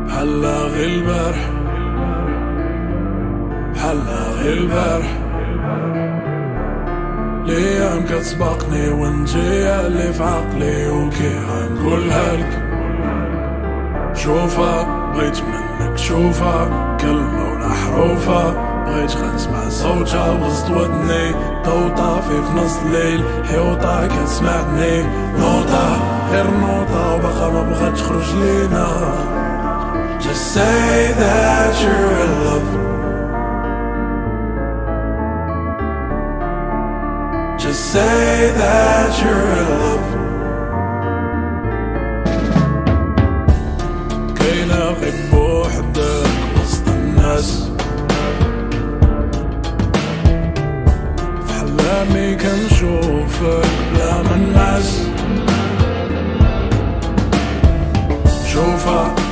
بحالا غير البارح بحالا غير البارح. الايام كتسبقني وانتي اللي في عقلي وكي غنقولها لك. شوفها بغيت منك شوفها كلمة ولا حروفها، بغيت غنسمع صوتها وسط ودني. ضو طافي في نص الليل حيوطة كتسمعني، نوطة غير نوطة وباقا ما بغات تخرج لينا. Just say that you're in love. Just say that you're in love. كاينة غير بوحدك وسط الناس، في حلامي كنشوفك بلا ما نعس. شوفها